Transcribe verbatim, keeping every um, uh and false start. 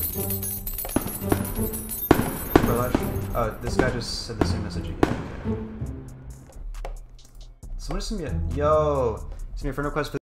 Oh, this guy just said the same message again. Okay. Someone sent me a yo. Send me a friend request for